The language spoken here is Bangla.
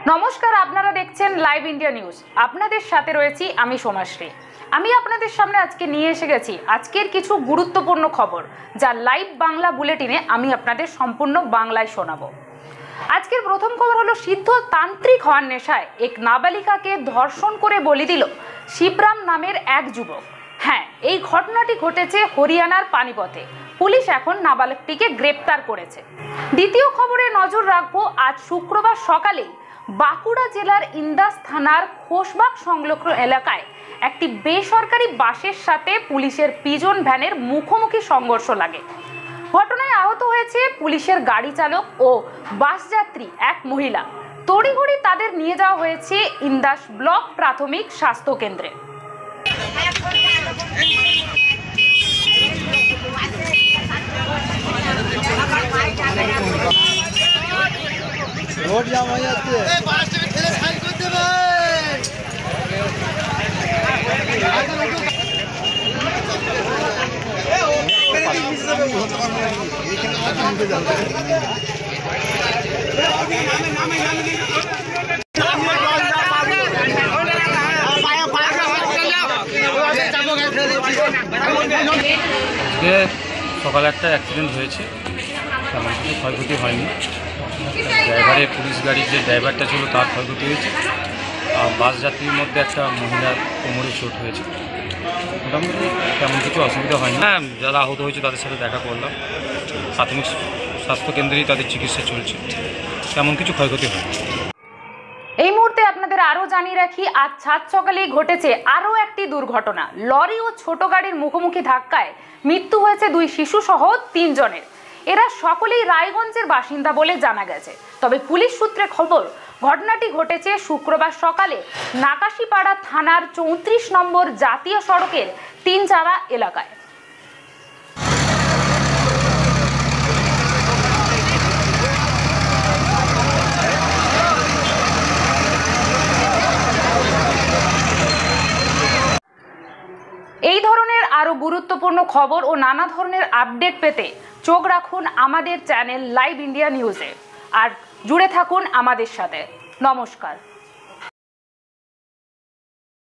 নমস্কার, আপনারা দেখছেন লাইভ ইন্ডিয়া নিউজ। আপনাদের সাথে রয়েছি আমি সোমাশ্রী। আমি আপনাদের সামনে আজকে নিয়ে এসে গেছি আজকের কিছু গুরুত্বপূর্ণ খবর, যা লাইভ বাংলা বুলেটিনে আমি আপনাদের সম্পূর্ণ বাংলায় শোনাবো। আজকের প্রথম খবর হলো, সিদ্ধ তান্ত্রিক হওয়ার নেশায় এক নাবালিকাকে ধর্ষণ করে বলি দিল শিবরাম নামের এক যুবক। হ্যাঁ, এই ঘটনাটি ঘটেছে হরিয়ানার পানিপথে। পুলিশ এখন নাবালকটিকে গ্রেপ্তার করেছে। দ্বিতীয় খবরে নজর রাখবো, আজ শুক্রবার সকালেই বাঁকুড়া জেলার ইন্দাস থানার খোশবাগ সংলগ্ন এলাকায় একটি বেসরকারি বাসের সাথে পুলিশের পিজন ভ্যানের মুখোমুখি সংঘর্ষ লাগে। ঘটনায় আহত হয়েছে পুলিশের গাড়ি চালক ও বাস যাত্রী এক মহিলা। তড়িঘড়ি তাদের নিয়ে যাওয়া হয়েছে ইন্দাস ব্লক প্রাথমিক স্বাস্থ্য কেন্দ্রে। रोड जाम हो जाती है। সকালে একটা অ্যাক্সিডেন্ট হয়েছে, তেমন কিছু ক্ষয়ক্ষতি হয়নি। ড্রাইভারের পুলিশ গাড়ির যে ড্রাইভারটা ছিল তার ক্ষয়ক্ষতি হয়েছে, আর বাস যাত্রীর মধ্যে একটা মহিলার কোমরে চোট হয়েছে। মোটামুটি তেমন কিছু অসুবিধা হয়নি। হ্যাঁ, যারা আহত হয়েছে তাদের সাথে দেখা করলাম। প্রাথমিক স্বাস্থ্যকেন্দ্রেই তাদের চিকিৎসা চলছে, তেমন কিছু ক্ষয়ক্ষতি হয়নি। এই মুহূর্তে আপনাদের আরও জানিয়ে রাখি, আজ সাত সকালেই ঘটেছে আরও একটি দুর্ঘটনা। লরি ও ছোট গাড়ির মুখোমুখি ধাক্কায় মৃত্যু হয়েছে দুই শিশু সহ 3 জনের। এরা সকলেই রায়গঞ্জের বাসিন্দা বলে জানা গেছে। তবে পুলিশ সূত্রে খবর, ঘটনাটি ঘটেছে শুক্রবার সকালে নাকাশিপাড়া থানার 34 নম্বর জাতীয় সড়কের 3 চারা এলাকায়। এই ধরনের আরও গুরুত্বপূর্ণ খবর ও নানা ধরনের আপডেট পেতে চোখ রাখুন আমাদের চ্যানেল লাইভ ইন্ডিয়া নিউজে, আর জুড়ে থাকুন আমাদের সাথে। নমস্কার।